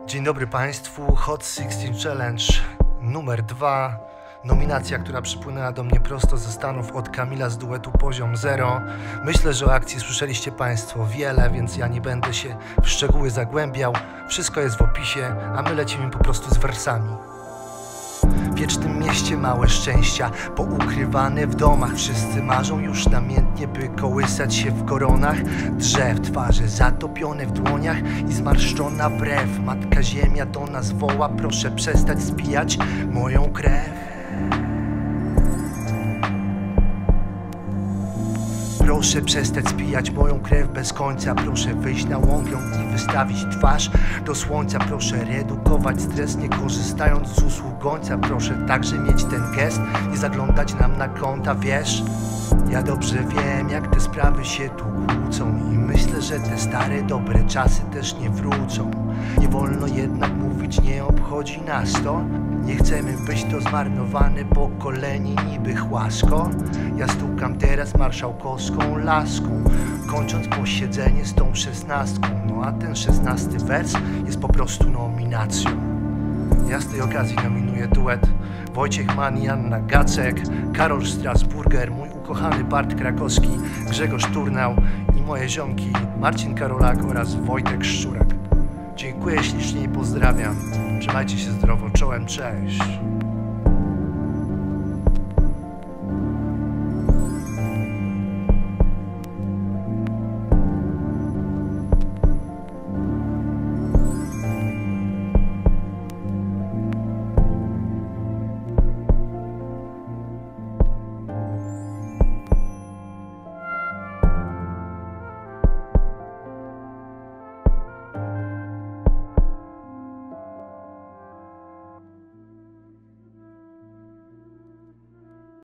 Dzień dobry Państwu, Hot 16 Challenge numer 2. Nominacja, która przypłynęła do mnie prosto ze Stanów od Kamila z duetu Poziom Zero. Myślę, że o akcji słyszeliście Państwo wiele, więc ja nie będę się w szczegóły zagłębiał. Wszystko jest w opisie, a my lecimy po prostu z wersami. W wiecznym mieście małe szczęścia, poukrywane w domach. Wszyscy marzą już namiętnie, by kołysać się w koronach drzew. Twarze zatopione w dłoniach i zmarszczona brew. Matka ziemia do nas woła, proszę przestać spijać moją krew. Proszę przestać spijać moją krew bez końca. Proszę wyjść na łąkę i wystawić twarz do słońca. Proszę redukować stres, nie korzystając z usług gońca. Proszę także mieć ten gest, nie zaglądać nam na konta, wiesz? Ja dobrze wiem, jak te sprawy się tu kłócą i myślę, że te stare, dobre czasy też nie wrócą. Nie wolno jednak mówić, nie obchodzi nas to. Nie chcemy być to zmarnowane pokolenie niby chłasko. Ja stukam teraz marszałkowską laską, kończąc posiedzenie z tą 16. No a ten 16 wers jest po prostu nominacją. Ja z tej okazji nominuję duet Wojciech Mann i Anna Gacek, Karol Strasburger, mój ukochany Bart Krakowski, Grzegorz Turnał i moje ziomki Marcin Karolak oraz Wojtek Szczurak. Dziękuję ślicznie i pozdrawiam. Trzymajcie się zdrowo, czołem, cześć.